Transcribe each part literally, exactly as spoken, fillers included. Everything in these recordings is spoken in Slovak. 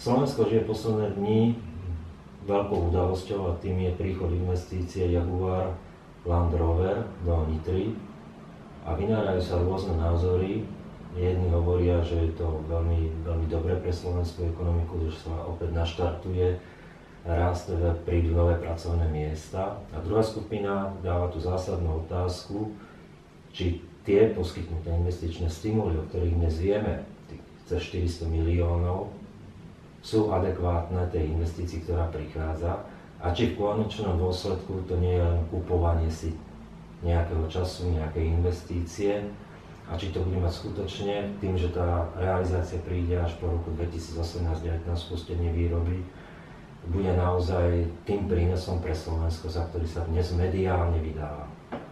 Slovensko žije posledné dni veľkou udalosťou a tým je príchod investície Jaguar Land Rover do Nitry a vynárajú sa rôzne názory. Jedni hovoria, že je to veľmi, veľmi dobré pre slovenskú ekonomiku, že sa opäť naštartuje rast, prídu nové pracovné miesta. A druhá skupina dáva tú zásadnú otázku, či tie poskytnuté investičné stimuly, o ktorých dnes vieme, tých cez štyristo miliónov, sú adekvátne tej investícii, ktorá prichádza a či v konečnom dôsledku to nie je len kupovanie si nejakého času, nejakej investície a či to bude mať skutočne tým, že tá realizácia príde až po roku dvetisícosemnásť devätnásť spustenie výroby, bude naozaj tým prínosom pre Slovensko, za ktorý sa dnes mediálne vydáva.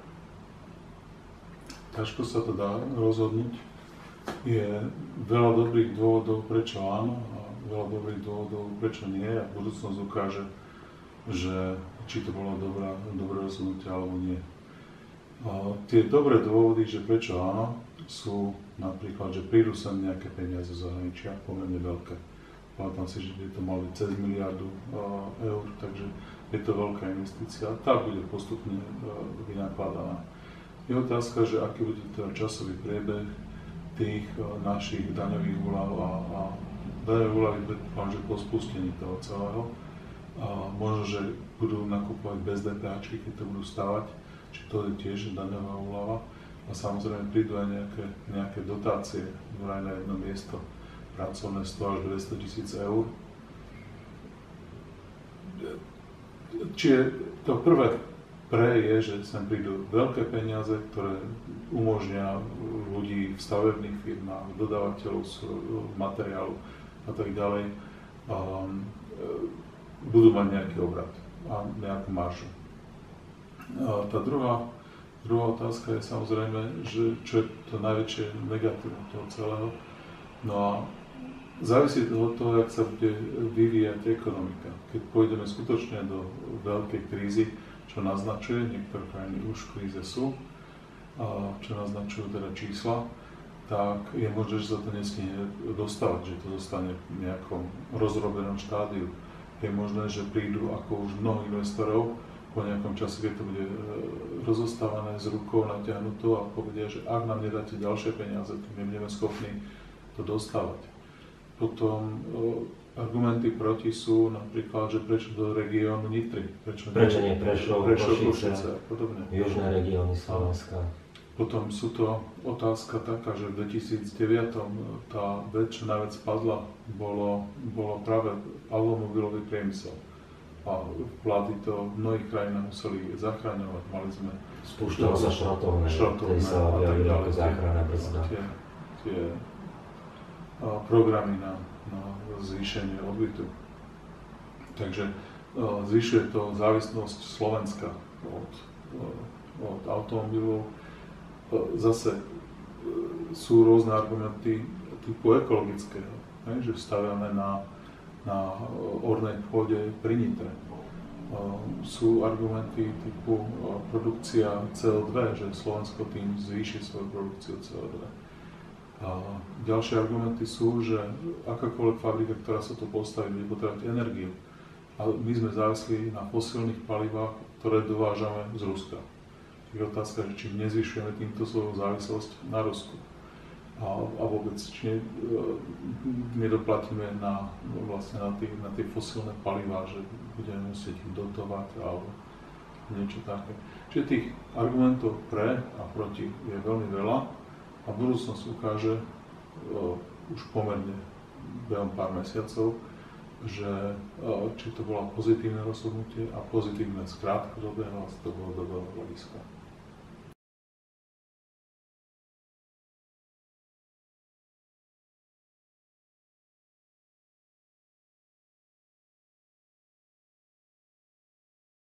Ťažko sa to dá rozhodnúť. Je veľa dobrých dôvodov, prečo áno, a veľa dobrých dôvodov, prečo nie. A budúcnosť ukáže, že či to bolo dobrá, dobré rozhodnutie alebo nie. A tie dobré dôvody, že prečo áno, sú napríklad, že prídu sem nejaké peniaze z zahraničia, pomerne veľké. Pamätám si, že by to mali cez miliardu eur, takže je to veľká investícia. Tá bude postupne vynakladaná. Je otázka, že aký bude ten časový priebeh tých našich daňových úľav a, a daňové úľavy predpokladám, že po spustení toho celého. A možno, že budú nakupovať bez DPH, keď to budú stávať, či to je tiež daňová úľava. A samozrejme prídu aj nejaké, nejaké dotácie, vraj na jedno miesto pracovné sto až dvesto tisíc eur. Čiže to prvé pre je, že sem prídu veľké peniaze, ktoré umožnia ľudí v stavebných firmách, dodávateľov materiálu a tak ďalej, um, budú mať nejaký obrat a nejakú maržu. A tá druhá, druhá otázka je samozrejme, že čo je to najväčšie negatívum toho celého. No a závisí to od toho, jak sa bude vyvíjať ekonomika. Keď pôjdeme skutočne do veľkej krízy, čo naznačuje, niektoré krajiny už v kríze sú, a čo naznačujú teda čísla, tak je možné, že sa to nesmie dostávať, že to zostane v nejakom rozrobenom štádiu. Je možné, že prídu ako už mnoho investorov po nejakom čase, keď to bude rozostávané z rukou natiahnutou a povedia, že ak nám nedáte ďalšie peniaze, tak my nebudeme schopní to dostávať. Potom argumenty proti sú napríklad, že prečo do regiónu Nitry, prečo, prečo nie Prešov, Košice a podobne. Južné regióny Slovenska. Potom sú to otázka taká, že v dvetisícdeväť tá vec, čo najviac padla, bolo, bolo práve automobilový priemysel. A vlády to v mnohých krajinách museli zachraňovať. Mali sme... Spúšťalo sa šrotovné, šrotovné ktorý sa objavili ako záchranná brzda. Tie, tie a, programy na, na zvýšenie odbytu. Takže a, zvyšuje to závislosť Slovenska od, od automobilov. Zase sú rôzne argumenty typu ekologického, ne? Že staviame na, na ornej pôde pri Nitre. Sú argumenty typu produkcia cé ó dva, že Slovensko tým zvýši svoju produkciu cé ó dva. A ďalšie argumenty sú, že akákoľvek fabrika, ktorá sa tu postaví, bude potrebovať energiu. A my sme závislí na fosílnych palivách, ktoré dovážame z Ruska. Je otázka, že či nezvyšujeme týmto svoju závislosť na Rusku. A, a vôbec, či ne, nedoplatíme na, vlastne na, tie, na tie fosílne palivá, že budeme musieť ich dotovať alebo niečo také. Čiže tých argumentov pre a proti je veľmi veľa a budúcnosť ukáže o, už pomerne behom pár mesiacov, že o, či to bolo pozitívne rozhodnutie a pozitívne z krátkodobého a z dlhodobého hľadiska.